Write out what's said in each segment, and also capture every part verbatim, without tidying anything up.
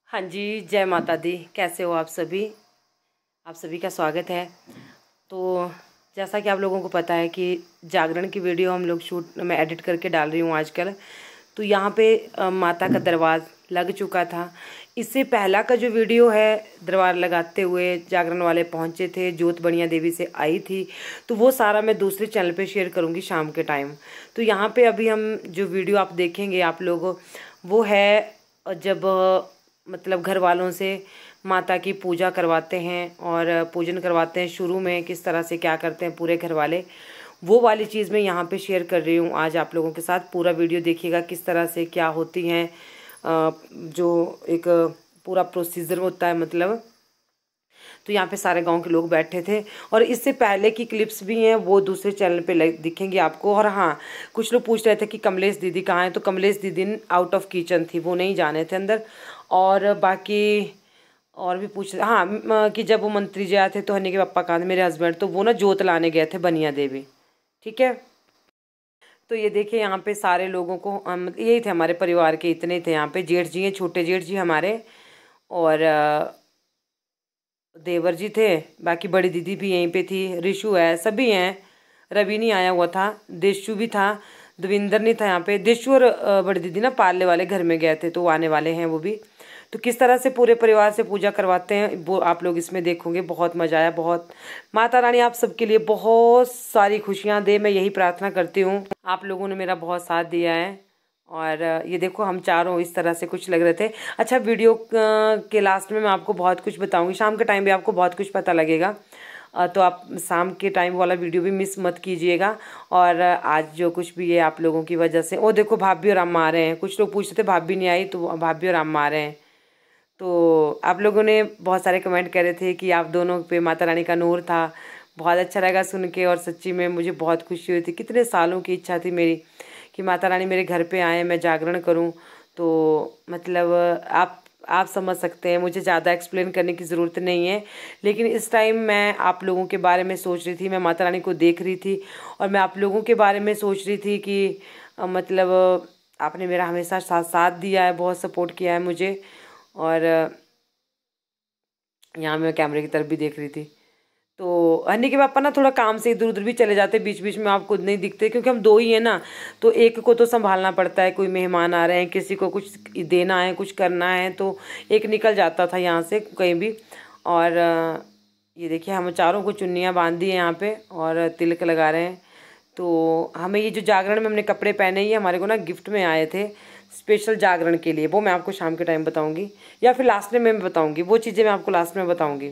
हाँ जी, जय माता दी। कैसे हो आप सभी? आप सभी का स्वागत है। तो जैसा कि आप लोगों को पता है कि जागरण की वीडियो हम लोग शूट मैं एडिट करके डाल रही हूँ आजकल। तो यहाँ पे अ, माता का दरबार लग चुका था। इससे पहला का जो वीडियो है, दरबार लगाते हुए जागरण वाले पहुँचे थे, जोत बनिया देवी से आई थी, तो वो सारा मैं दूसरे चैनल पे शेयर करूँगी शाम के टाइम। तो यहाँ पे अभी हम जो वीडियो आप देखेंगे आप लोग, वो है जब मतलब घर वालों से माता की पूजा करवाते हैं और पूजन करवाते हैं। शुरू में किस तरह से क्या करते हैं पूरे घर वाले, वो वाली चीज़ मैं यहाँ पे शेयर कर रही हूँ आज आप लोगों के साथ। पूरा वीडियो देखिएगा किस तरह से क्या होती हैं, जो एक पूरा प्रोसीजर होता है मतलब। तो यहाँ पे सारे गांव के लोग बैठे थे और इससे पहले की क्लिप्स भी हैं, वो दूसरे चैनल पे दिखेंगी आपको। और हाँ, कुछ लोग पूछ रहे थे कि कमलेश दीदी कहाँ हैं, तो कमलेश दीदी आउट ऑफ किचन थी, वो नहीं जाने थे अंदर। और बाकी और भी पूछ रहे हाँ कि जब वो मंत्री जी आए थे तो हनी के पापा कहाँ थे, मेरे हस्बैंड, तो वो ना जोत लाने गए थे बनिया देवी। ठीक है, तो ये देखिए यहाँ पे सारे लोगों को हम यही थे, हमारे परिवार के इतने थे यहाँ पे। जेठ जी हैं, छोटे जेठ जी हमारे, और देवर जी थे, बाकी बड़ी दीदी भी यहीं पे थी, रिशु है, सभी हैं। रवि नहीं आया हुआ था, देशु भी था, दविंदर नहीं था यहाँ पे। देशु और बड़ी दीदी ना पालने वाले घर में गए थे, तो वो आने वाले हैं वो भी। तो किस तरह से पूरे परिवार से पूजा करवाते हैं वो आप लोग इसमें देखोगे। बहुत मजा आया, बहुत। माता रानी आप सबके लिए बहुत सारी खुशियाँ दे, मैं यही प्रार्थना करती हूँ। आप लोगों ने मेरा बहुत साथ दिया है। और ये देखो हम चारों इस तरह से कुछ लग रहे थे। अच्छा, वीडियो के लास्ट में मैं आपको बहुत कुछ बताऊंगी, शाम के टाइम भी आपको बहुत कुछ पता लगेगा, तो आप शाम के टाइम वाला वीडियो भी मिस मत कीजिएगा। और आज जो कुछ भी है आप लोगों की वजह से। ओ देखो भाभी और अम्मा आ रहे हैं, कुछ लोग पूछ रहे थे भाभी नहीं आई, तो भाभी और अम्मा आ रहे हैं। तो आप लोगों ने बहुत सारे कमेंट कर रहे थे कि आप दोनों पे माता रानी का नूर था। बहुत अच्छा लगा सुन के, और सच्ची में मुझे बहुत खुशी हुई थी। कितने सालों की इच्छा थी मेरी कि माता रानी मेरे घर पे आए, मैं जागरण करूं। तो मतलब आप आप समझ सकते हैं, मुझे ज़्यादा एक्सप्लेन करने की ज़रूरत नहीं है। लेकिन इस टाइम मैं आप लोगों के बारे में सोच रही थी, मैं माता रानी को देख रही थी, और मैं आप लोगों के बारे में सोच रही थी कि मतलब आपने मेरा हमेशा साथ साथ दिया है, बहुत सपोर्ट किया है मुझे। और यहाँ मैं कैमरे की तरफ भी देख रही थी। तो हनी के पापा ना थोड़ा काम से इधर उधर भी चले जाते बीच बीच में, आप खुद नहीं दिखते क्योंकि हम दो ही हैं ना, तो एक को तो संभालना पड़ता है। कोई मेहमान आ रहे हैं, किसी को कुछ देना है, कुछ करना है, तो एक निकल जाता था यहाँ से कहीं भी। और ये देखिए हम चारों को चुन्नियाँ बांध दी हैं यहाँ पे और तिलक लगा रहे हैं। तो हमें ये जो जागरण में हमने कपड़े पहने, ये हमारे को ना गिफ्ट में आए थे स्पेशल जागरण के लिए। वो मैं आपको शाम के टाइम बताऊंगी, या फिर लास्ट में मैं बताऊंगी, वो चीज़ें मैं आपको लास्ट में बताऊंगी।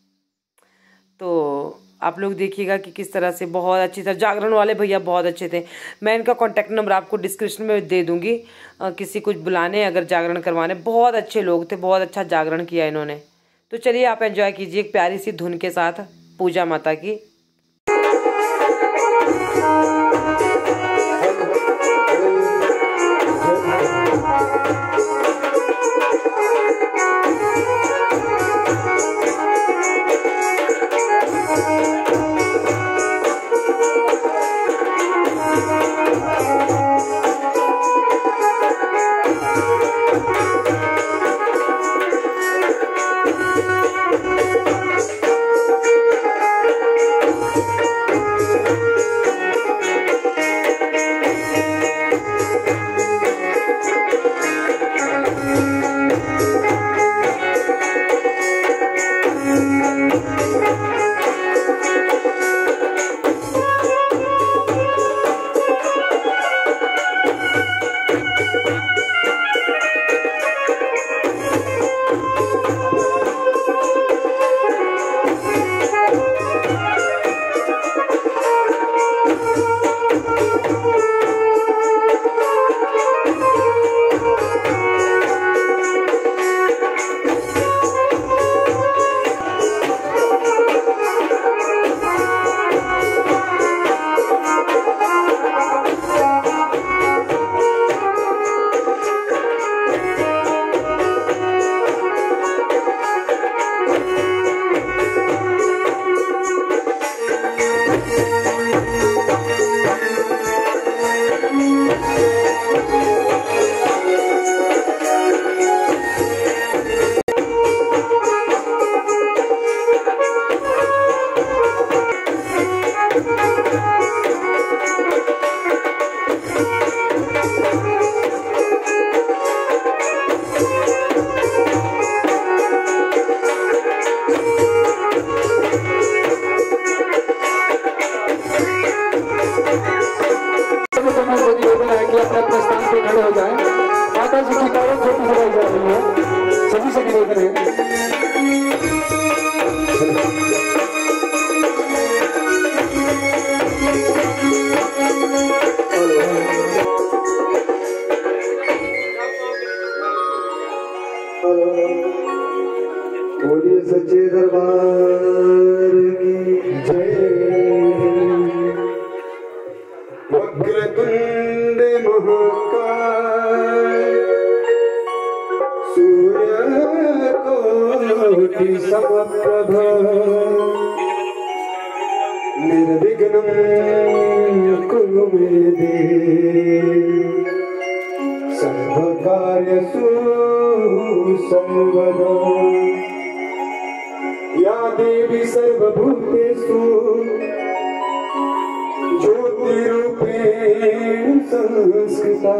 तो आप लोग देखिएगा कि किस तरह से बहुत अच्छी तरह जागरण वाले भैया बहुत अच्छे थे। मैं इनका कॉन्टैक्ट नंबर आपको डिस्क्रिप्शन में दे दूंगी, आ, किसी कुछ बुलाने अगर जागरण करवाने। बहुत अच्छे लोग थे, बहुत अच्छा जागरण किया इन्होंने। तो चलिए आप एंजॉय कीजिए एक प्यारी सी धुन के साथ पूजा माता की। बोलिए सच्चे दरबार की जय। वक्रतुंड महाकाय सूर्यकोटि समप्रभ निर्विघ्नं कुरु मे देव सर्वकार्येषु सर्वदा। या देवी सर्वभूतेषु ज्योतिरूपेण संस्थिता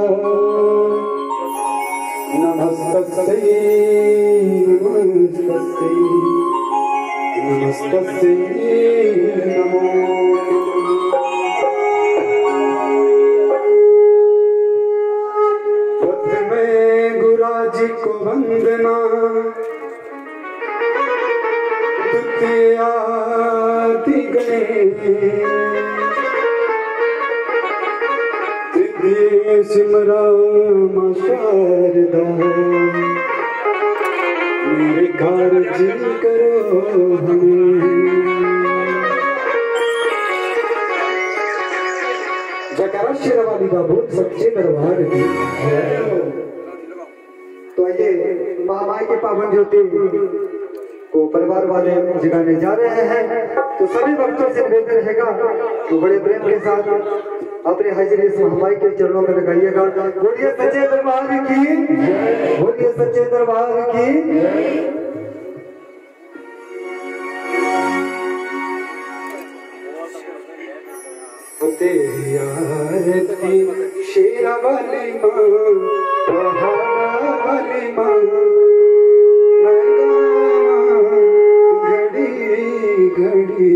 नमस्तस्यै नमस्तस्यै नमस्तस्यै नमो। प्रथमे गुरुजी को वंदना द्वितीयाति गणेश तृतीय सिमरन शारदा। मेरे कार्य करो हमें। जयकारा शेरवाली का बोल सच्चे दरबार की। तो आइए महामाई के पावन ज्योति को परिवार वाले जगाने जा रहे हैं। तो सभी भक्तों से निवेदन रहेगा तो बड़े प्रेम के साथ अपने हाजिरी इस महामाई के चरणों में लगाइएगा। बोलिए सच्चे दरबार की, बोलिए सच्चे दरबार की। तेरी आरती शेरा वाली माँ, पहाड़ा वाली माँ, मैं गावां घड़ी घड़ी।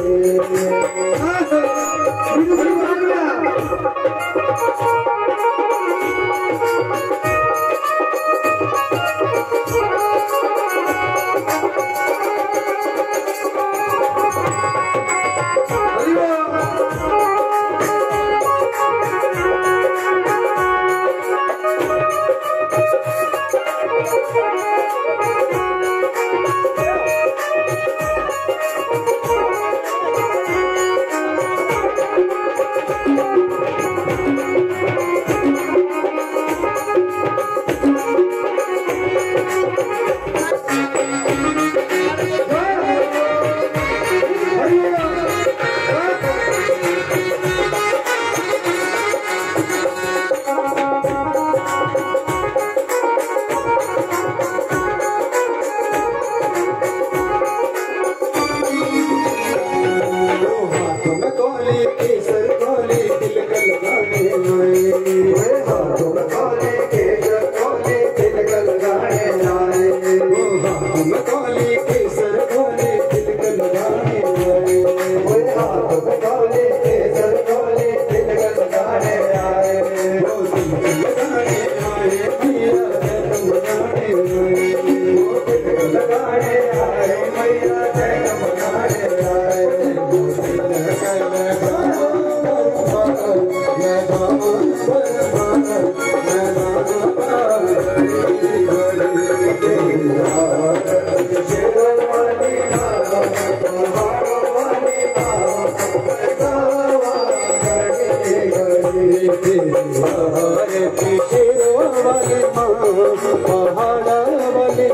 Thank you. हाथों में काली केसर काली तिलक लगाने आए, हाथों में काली केसर काली तिलक लगाने आए, हाथों में काली केसर काली तिलक लगाने आए, वो तिलक लगाने आए मैया जन्म मनाने आए, वो तिलक लगाने आए मैया जन्म मनाने आए, वो तिलक पहाड़ा वाले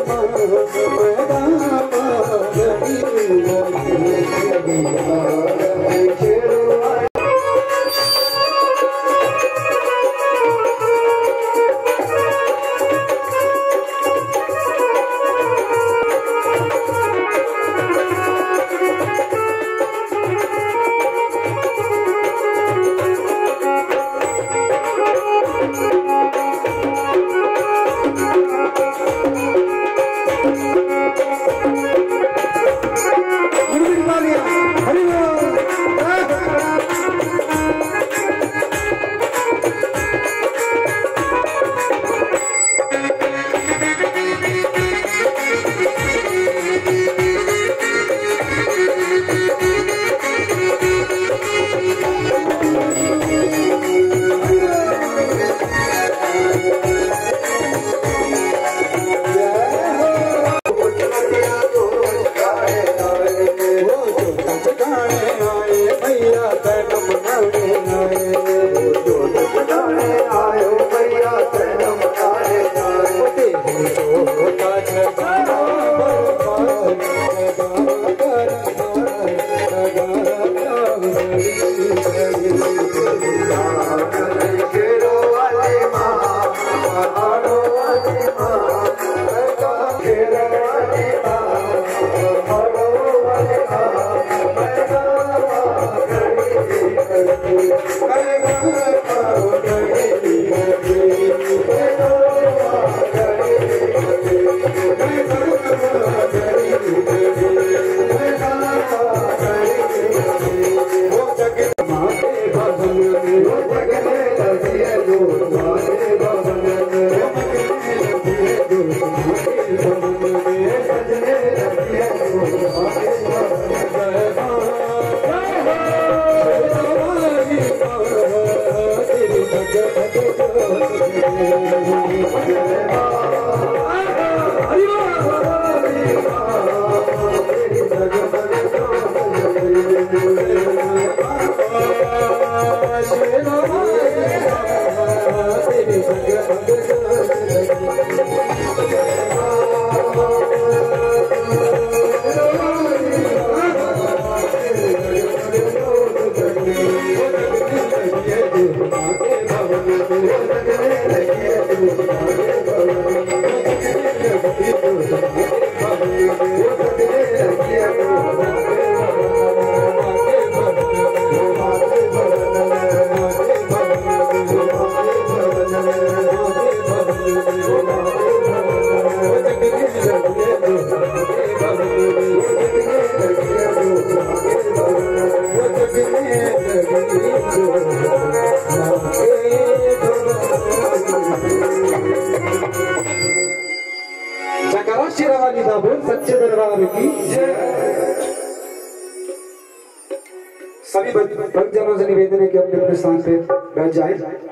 सच्चे दरबार की सभी भक्तजनों से निवेदन है कि अपने अपने स्थान पे बैठ जाए।